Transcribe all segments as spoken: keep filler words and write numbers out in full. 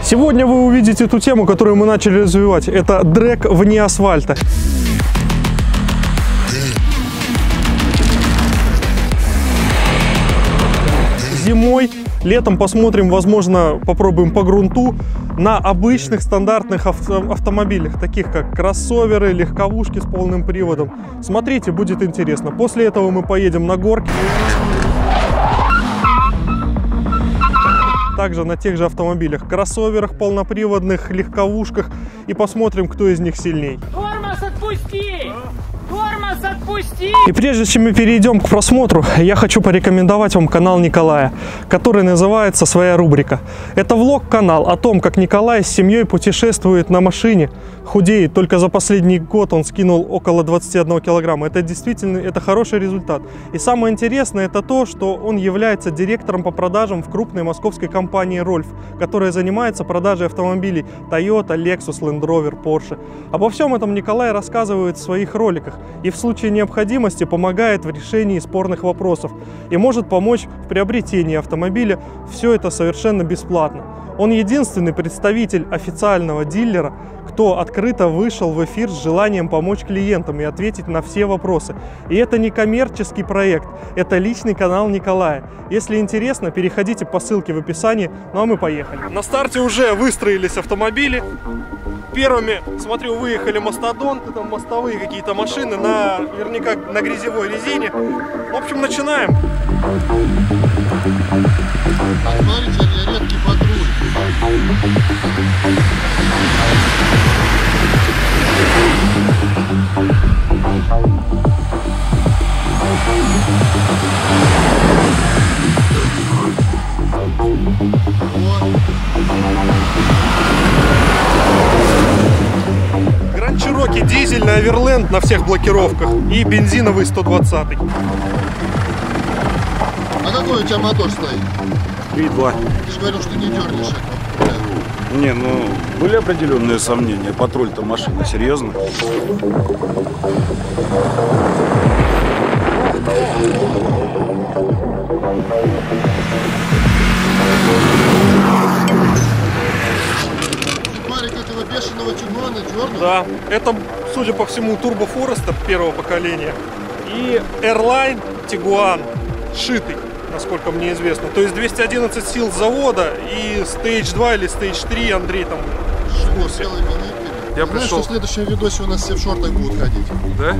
Сегодня вы увидите ту тему, которую мы начали развивать. Это дрэг вне асфальта. Зимой, летом посмотрим, возможно, попробуем по грунту на обычных стандартных авто автомобилях, таких как кроссоверы, легковушки с полным приводом. Смотрите, будет интересно. После этого мы поедем на горки. Также на тех же автомобилях, кроссоверах, полноприводных, легковушках, и посмотрим, кто из них сильней. Тормоз отпусти! Тормоз отпусти! И прежде чем мы перейдем к просмотру, я хочу порекомендовать вам канал Николая, который называется «Своя рубрика». Это влог-канал о том, как Николай с семьей путешествует на машине, худеет. Только за последний год он скинул около двадцати одного килограмма. Это действительно это хороший результат. И самое интересное это то, что он является директором по продажам в крупной московской компании «Рольф», которая занимается продажей автомобилей Toyota, Lexus, Land Rover, Porsche. Обо всем этом Николай рассказывает в своих роликах и в случае необходимости помогает в решении спорных вопросов и может помочь в приобретении автомобиля. Все это совершенно бесплатно. Он единственный представитель официального дилера, кто открыто вышел в эфир с желанием помочь клиентам и ответить на все вопросы. И это не коммерческий проект, это личный канал Николая. Если интересно, переходите по ссылке в описании. Ну а мы поехали. На старте уже выстроились автомобили. Первыми, смотрю, выехали мастодонты, там мостовые какие-то машины, на, наверняка на грязевой резине. В общем, начинаем. Смотрите, редкий патруль. Гранд Чироки дизельный, Оверленд на всех блокировках и бензиновый сто двадцатый. А какой у тебя мотор стоит? три и два. Ты же говорил, что не дернешь это. Не, ну, были определенные сомнения. Патруль-то машина, серьезно? Марик этого бешеного тюгана дернул? Да, это, судя по всему, Turbo Forester первого поколения и Airline Tiguan шитый, насколько мне известно. То есть двести одиннадцать сил с завода и стейдж два или стейдж три, Андрей там. Что, целый минут? Я Знаешь, пришел. что в следующем видосе у нас все в шортах будут ходить? Да?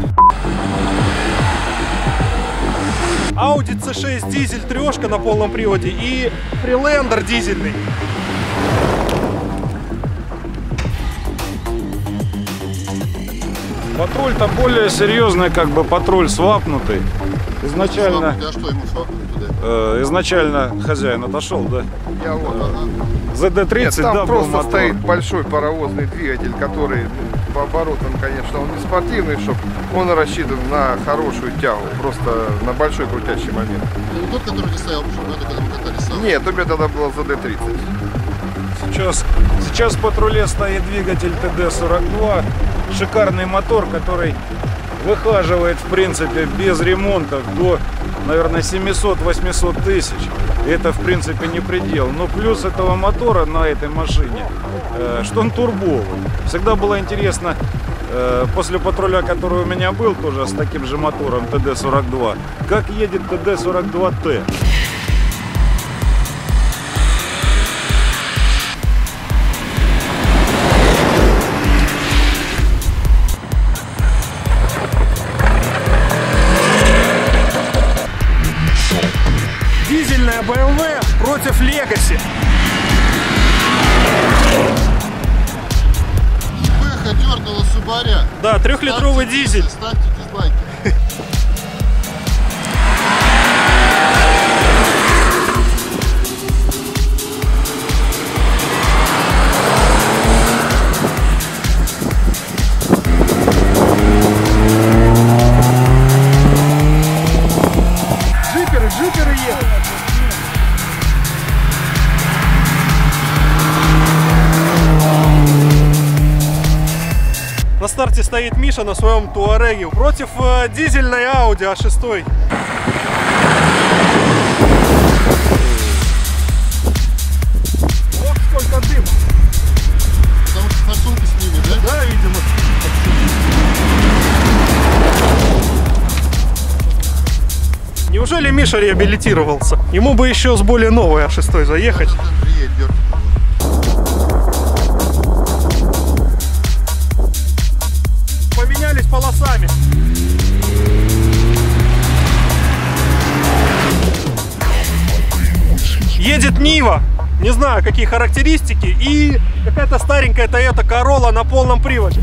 Audi си шесть дизель трешка на полном приводе и Freelander дизельный. Патруль-то более серьезный, как бы патруль свапнутый. Изначально, Я что, ему свапнуть туда? э, изначально хозяин отошел, да? Я вот, ага. зэ дэ тридцать, Нет, там да, был просто мотор. стоит большой паровозный двигатель, который, ну, по оборотам, конечно, он не спортивный, чтоб он рассчитан на хорошую тягу, просто на большой крутящий момент. Это не тот, который не стоял, потому что когда мы катались сам. Нет, у меня тогда было зэ дэ тридцать. Сейчас, сейчас в патруле стоит двигатель тэ дэ сорок два, шикарный мотор, который выхаживает, в принципе, без ремонтов до, наверное, семисот-восьмисот тысяч. Это, в принципе, не предел. Но плюс этого мотора на этой машине, э, что он турбовый. Всегда было интересно, э, после патруля, который у меня был, тоже с таким же мотором тэ дэ сорок два, как едет тэ дэ сорок два тэ. Дизельная бэ эм вэ против Legacy. Бэха дернула Субаря. Да, трехлитровый Ставьте, дизель. Ставьте дизлайки. Джиперы, джиперы едут. На старте стоит Миша на своем Туареге против э, дизельной Audi а шесть. Ох, сколько дыма. Неужели Миша реабилитировался? Ему бы еще с более новой А шесть заехать. Приедет, дёрнет его. Поменялись полосами. Едет Нива. Не знаю, какие характеристики. И какая-то старенькая Toyota Corolla на полном приводе.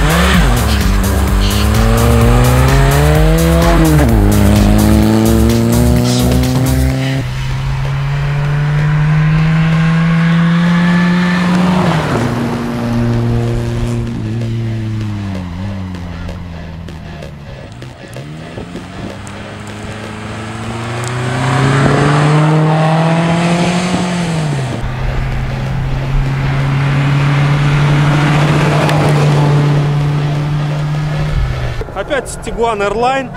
Опять Tiguan Airline.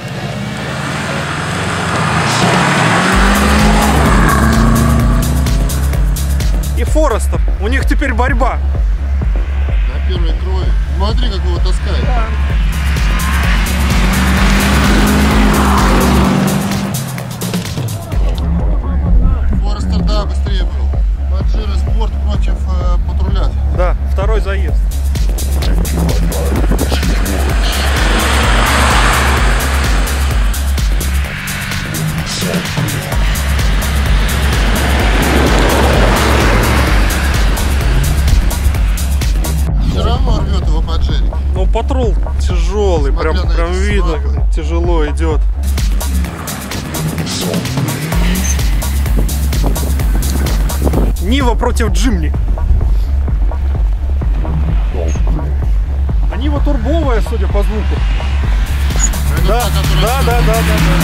И Forester. У них теперь борьба. На первой крови. Смотри, как его таскает. Да. Форестер, да, быстрее был. Паджеро Спорт против э, патруля. Да, второй заезд. Все равно рвет его Паджерик. Ну, патрул тяжелый, Смотря прям, на прям эти видно, слабые. как тяжело идет. Нива против Джимни. А Нива турбовая, судя по звуку. Это Да, та, которая да, стоит. да, да,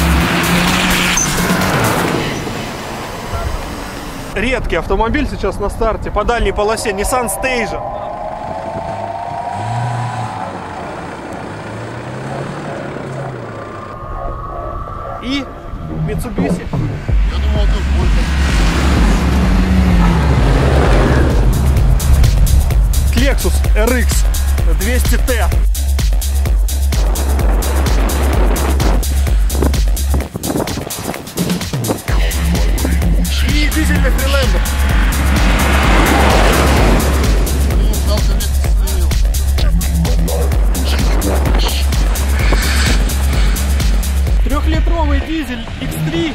да. Редкий автомобиль сейчас на старте по дальней полосе. Nissan Stagea. И Mitsubishi. Я думал, это Вольф. Lexus эр икс двести тэ. И дизельный Freelander. Блин, жалко, вместе остановил. Трехлитровый дизель икс три.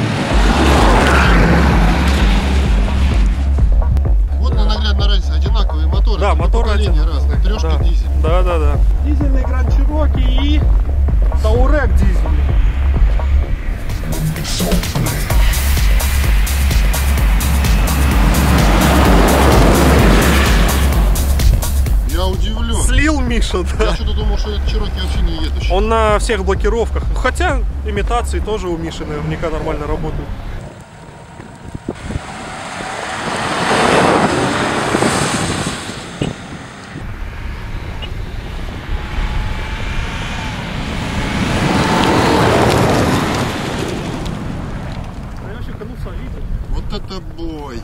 Вот на наглядной разнице. Одинаковые моторы. Да, только моторы поколения один. разные. Трешка Да. дизель. Да, да, да. Дизельный Grand Cherokee и Touareg дизельный. Я удивлен. Слил Миша, да. Я что-то думал, что этот Чироки вообще не едущий. Он на всех блокировках. Хотя имитации тоже у Миши наверняка нормально работают. Вот это бой.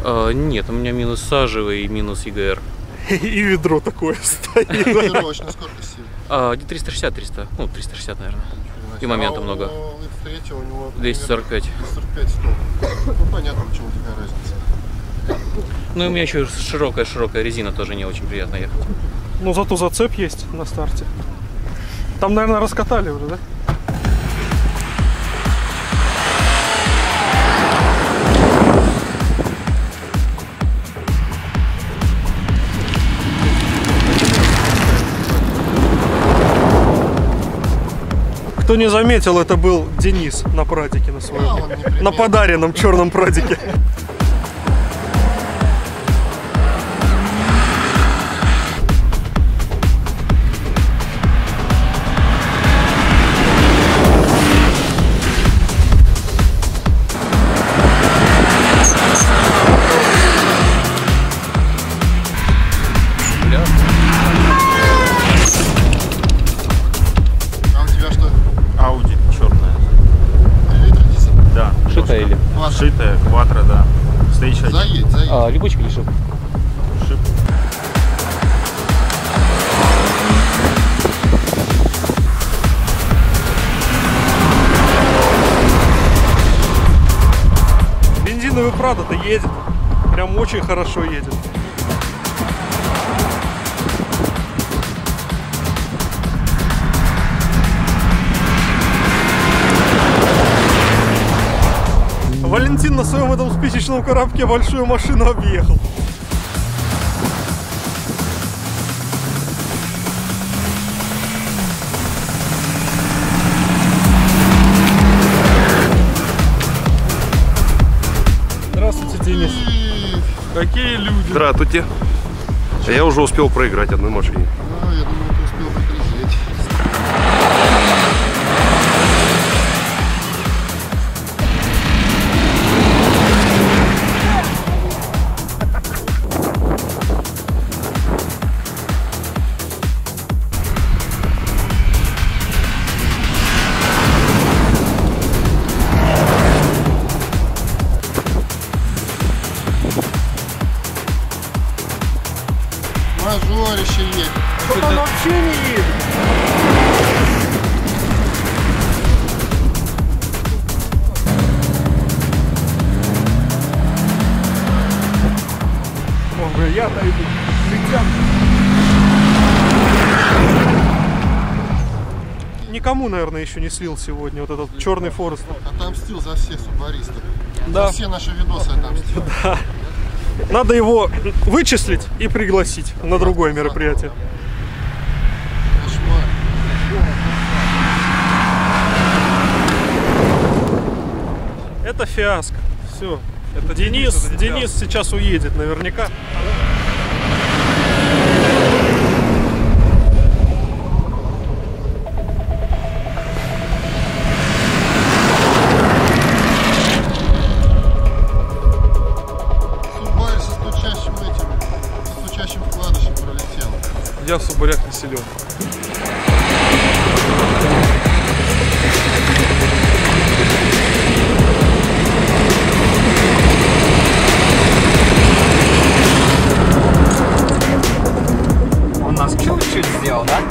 А, нет, у меня минус сажевый и минус ЕГР. И ведро такое стоит. Тренировочная скорость сил. А, триста шестьдесят, триста, ну триста шестьдесят, наверное. И момента А много. у икс три у него двести сорок пять. двести сорок пять сто. Ну понятно, почему такая разница. Ну и у меня еще широкая-широкая резина, тоже не очень приятно ехать. Ну зато зацеп есть на старте. Там, наверное, раскатали уже, да? Кто не заметил, это был Денис на прадике на своем, А, он непременно. на подаренном черном прадике. А у тебя что? Ауди черная. Литр дизель? Да. Шитая или? Шитая, квадро, да. Стейдж один. Заедь, заедь. А, липучка или шип? Шип. Бензиновый Прадо-то едет. Прям очень хорошо едет. Валентин на своем этом спичечном коробке большую машину объехал. Здравствуйте, Денис. Какие люди. Здравствуйте. Я уже успел проиграть одной машине. А, я думал, ты успел прикрезеть. Мажорище едет. Что-то он вообще не едет. Ой, я-то иду. Летят. Никому, наверное, еще не слил сегодня вот этот черный Форест. Отомстил за всех субаристов. Да. За все наши видосы отомстил. Надо его вычислить и пригласить на другое мероприятие. Кошмар. Это фиаско. Все. Это Денис. Денис сейчас уедет наверняка. Субарь со стучащим этим, со стучащим вкладышем пролетел. Я в Субарях не силен. Он нас чуть-чуть сделал, да?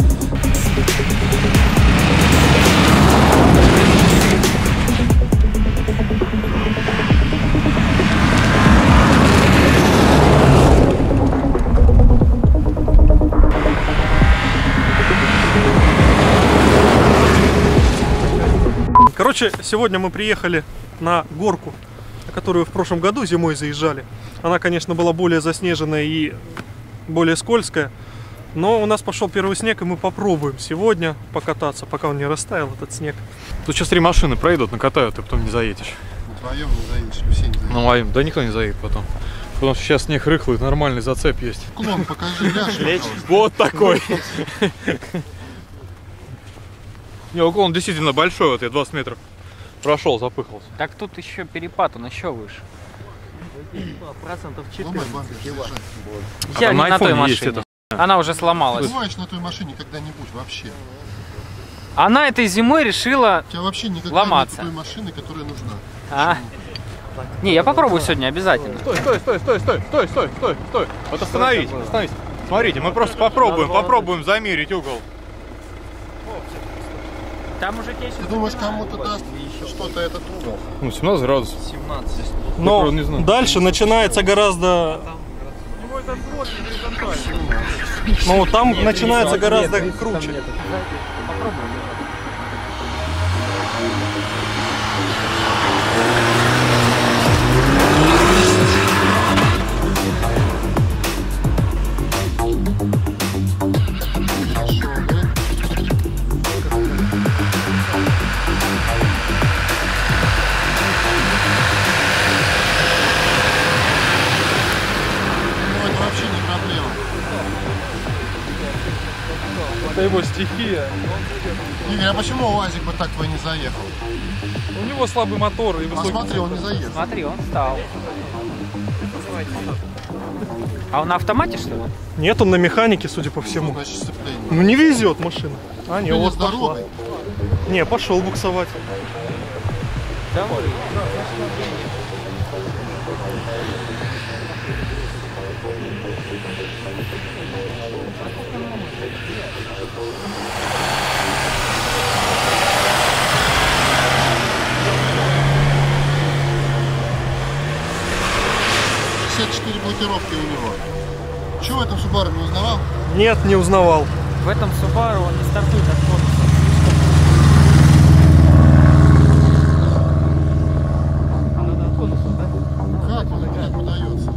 Короче, сегодня мы приехали на горку, на которую в прошлом году зимой заезжали. Она, конечно, была более заснеженная и более скользкая. Но у нас пошел первый снег, и мы попробуем сегодня покататься, пока он не растаял, этот снег. Тут сейчас три машины проедут, накатают, ты потом не заедешь. Вдвоем не заедешь, все не заедешь. На моем, да никто не заедет потом. Потому что сейчас снег рыхлый, нормальный зацеп есть. Клон покажи, ляжь, пожалуйста. Вот такой. Не, уклон действительно большой, вот я двадцать метров прошел, запыхался. Так тут еще перепад, он еще выше. Процентов Ломай бампер, съезжай. Я там не на на той айфоне есть машине. это. Она уже сломалась. Бываешь на той машине когда-нибудь вообще? Она этой зимой решила... У тебя вообще никогда Ломаться. нет той машины, которая нужна. А? Не, я попробую сегодня обязательно. Стой, стой, стой, стой, стой, стой, стой, стой, стой. Вот остановись, остановись. Смотрите, мы просто попробуем, попробуем замерить угол. Там уже тебе Ты думаешь, кому-то даст что-то этот угол? Ну, семнадцать градусов. Но не знаю. дальше начинается гораздо... Ну, там начинается гораздо круче. Это его стихия. Игорь, а почему УАЗик бы так твой не заехал? У него слабый мотор и А высокий. смотри, он не заехал. Смотри, он встал. А он на автомате, что ли? Нет, он на механике, судя по всему. Значит, сцепление. Ну не везет машина. А, не, Или вот с пошла. дорогой. Не, пошел буксовать. Давай. шестьдесят четыре блокировки у него. Чего в этом Subaru не узнавал? Нет, не узнавал. В этом Subaru он не стартует от корпуса. А надо от конуса, да? Как он, как удается?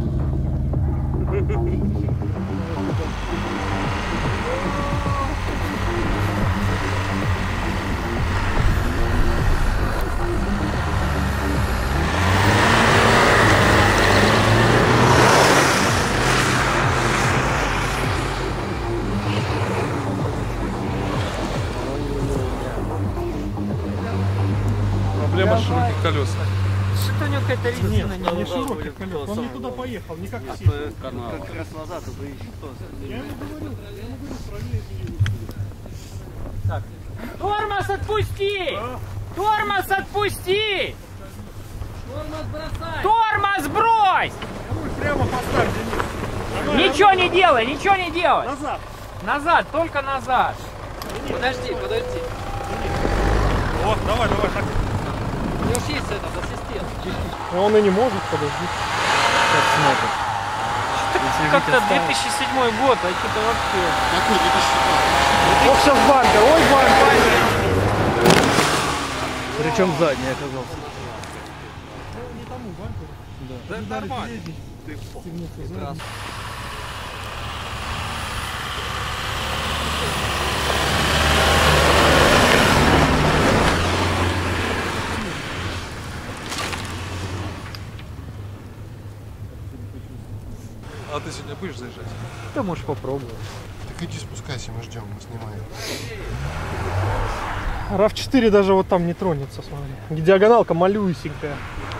Проблема широких колес. Что-то у него какая-то резина не, Не широких колес. Он не туда поехал, не как все. Как раз назад, это еще Так. Тормоз отпусти! Тормоз отпусти! Тормоз брось! Прямо поставь, Денис. Ничего не делай, ничего не делай! Назад. Назад, только назад! Подожди, подожди. Вот, давай, давай, так. У него же есть этот ассистент. Он и не может, подожди. Как-то две тысячи седьмой год, а что-то вообще... Какой две тысячи седьмой? Ох, сейчас бампер, ой, бампер. Причем задний оказался. Да нормально. А ты сегодня будешь заезжать? Ты можешь попробовать. Так иди спускайся, мы ждем, мы снимаем. рав четыре даже вот там не тронется, смотри. Диагоналка малюсенькая.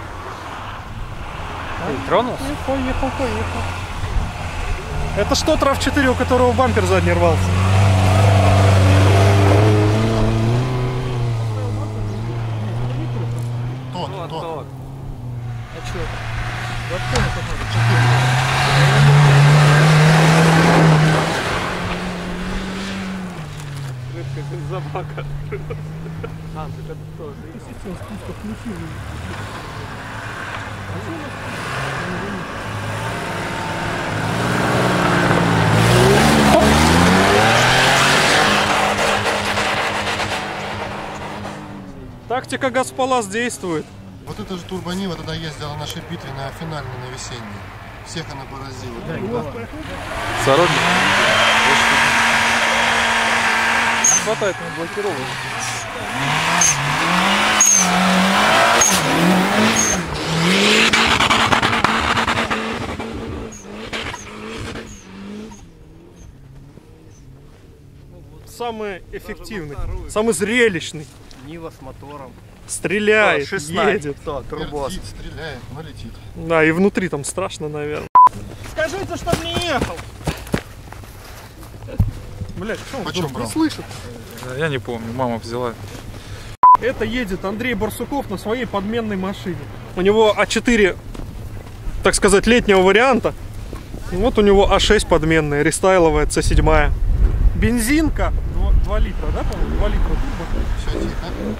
Ты тронулся? И поехал, поехал. Это что тот рав четыре, у которого бампер задний рвался? Тот, Вот, тот. вот. А что это? Собака. А, так это тоже. Сейчас спуск включил. Тактика Газпалас действует. Вот эта же турбонива тогда ездила на нашей битве на финальной, на весенней. Всех она поразила. Сородник? Хватает на блокировку. Самый эффективный, самый зрелищный. Нива с мотором. Стреляет, едет. Да, турбос. Летит, стреляет, но летит. Да, и внутри там страшно, наверное. Скажите, что не ехал. Блять, что он Почем вдруг не брал? слышит? Я не помню, мама взяла. Это едет Андрей Барсуков на своей подменной машине. У него А четыре, так сказать, летнего варианта. Вот у него А шесть подменная, рестайловая С семь. Бензинка два литра, да, по-моему? два литра турбо. Все тихо.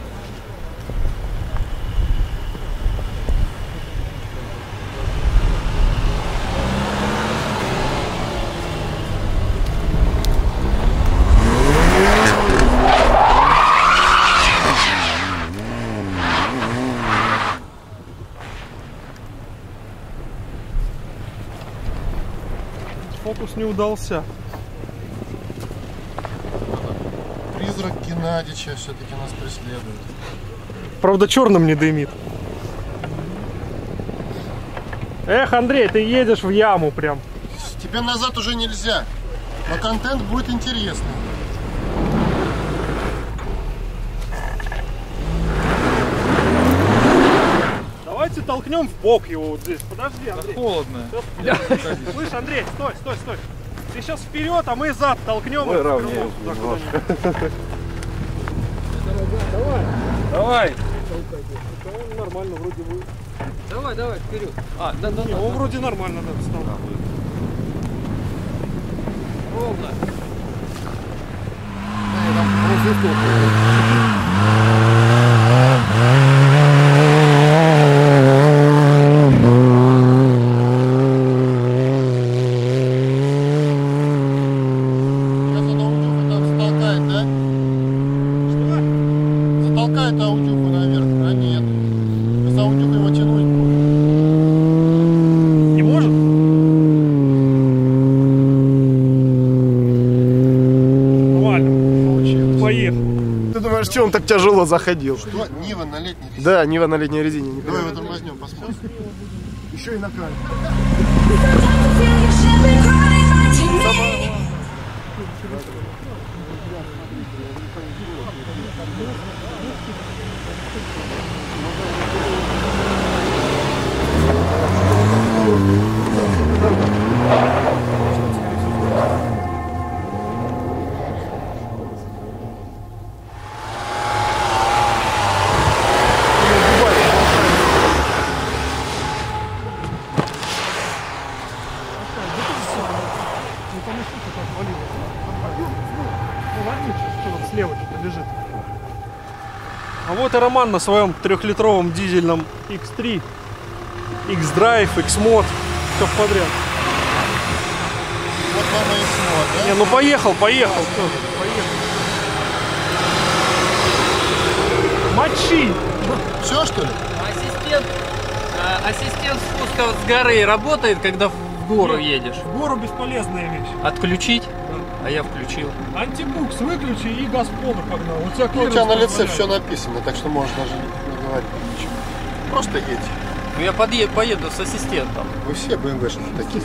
Фокус не удался. Призрак Геннадича все-таки нас преследует. Правда, черным не дымит. Эх, Андрей, ты едешь в яму прям. Тебе назад уже нельзя, но контент будет интересный. Давайте толкнем в бок его вот здесь. Подожди, Андрей. Да холодно. Слышь, Андрей, стой, стой, стой. Ты сейчас вперед, а мы зад толкнем. Мы равняем. Давай. Давай. Он нормально вроде будет. Давай, давай, вперед. А, да, да, Не, да. он вроде нормально да, встал. Ровно. Сейчас это аудюху там затолкает, да? Что? Затолкает аудюху наверх, а нет. С аудюху его тянуть будет. Не может? Нормально. Получилось. Поехал. Ты думаешь, что он так тяжело заходил? Что? Нива на летней резине. Да, Нива на летней резине. Давай его тормознем, посмотрим. Еще и на камеру. Лежит. А вот и Роман на своем трехлитровом дизельном икс три, X-Drive, X-Mod, все подряд. Вот вам и X-Mod, да? Не, ну поехал, поехал, всё, поехал. Мочи! Все, что ли? Ассистент, а, ассистент спуска с горы работает, когда в гору едешь? В гору бесполезная вещь. Отключить? А я включил. Антибукс выключи и газ в полный погнал. У тебя, Ну, у тебя на лице позволяет. все написано, так что можешь даже не говорить ничего. Просто едь. Ну я подъеду, поеду с ассистентом. Вы все бэ эм вэ-шники такие.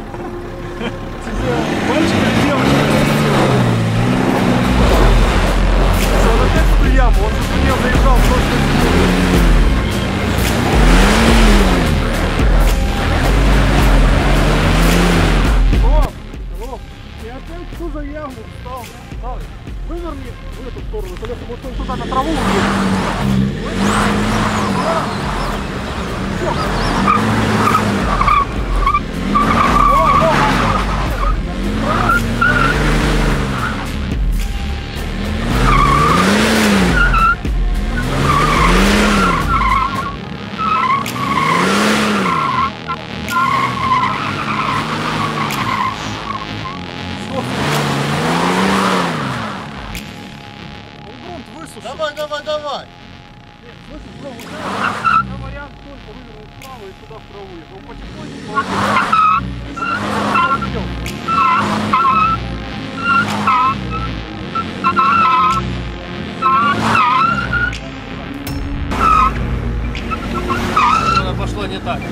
Мальчик или девочка? Он опять в эту яму, он же мне заезжал в прошлый. Стоп! Стоп! И опять в ту же яму встал. Встал. Выверни в эту сторону, колеса, может он туда на траву уйдет. Давай, давай, давай. Вариант только вывернуть вправо и сюда в траву. Но потихоньку. Что-то пошло не так.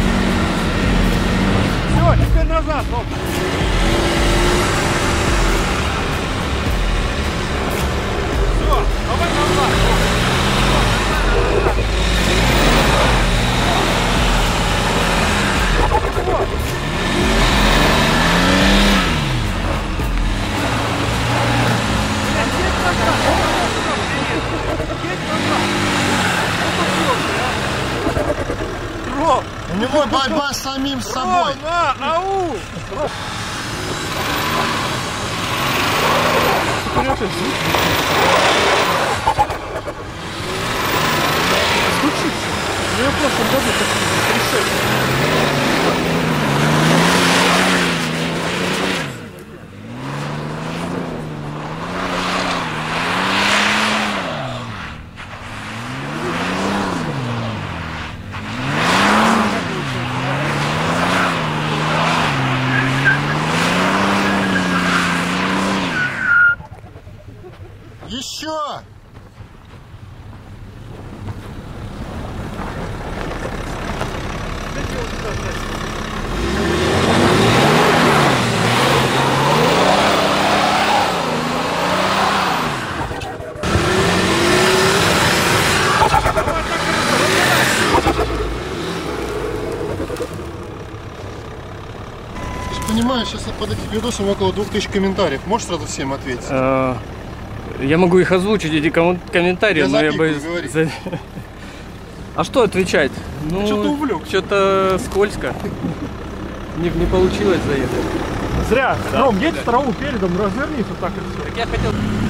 Все, теперь назад, ну. У него борьба с самим собой. На, ау! Еще! Ты же понимаешь, сейчас под этим видосом около двух тысяч комментариев. Можешь сразу всем ответить? Я могу их озвучить, эти ком- комментарии, Я но я запикаю, боюсь... говори. за- А что отвечать? Ну, Что-то увлек. Что-то скользко. Не, не получилось заехать. Зря. Ром, едь в траву передом, развернись вот так и все. Так я хотел...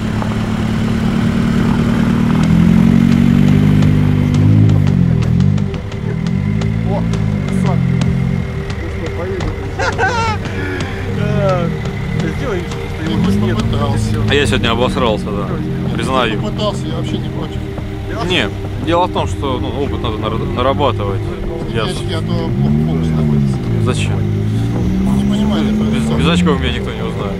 Сделай вид, что Ты хоть попытался. А я сегодня обосрался, да. Признаю. Попытался, я вообще не против. Не, дело в том, что ну, опыт надо нар- нарабатывать. Я... Девочки, а то плохо фокус находится. Зачем? Не понимаю, Без, без очков меня никто не узнает.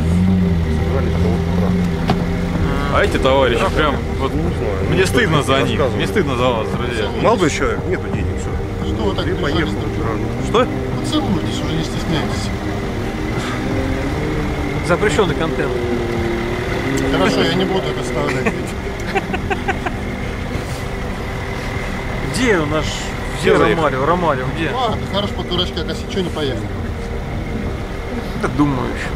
А эти товарищи прям вот мне стыдно за них, мне стыдно за вас, друзья. Молодой человек, нету денег, все. Что вы так прижались друг к другу? Что? Поцелуйтесь, уже не стесняйтесь. Запрещенный контент. Хорошо, я не буду это вставлять. Где наш... Где Ромарио? Ромарио, где? Ладно, ты хорош под дурачка, а чего не поехал? Так думаю еще.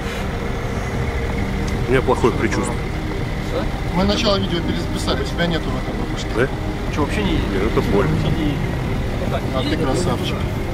У меня плохое предчувствие. Мы начало видео перезаписали, тебя нету в этом выпуске. Да? Что, вообще не едет? Это боль. А ты красавчик.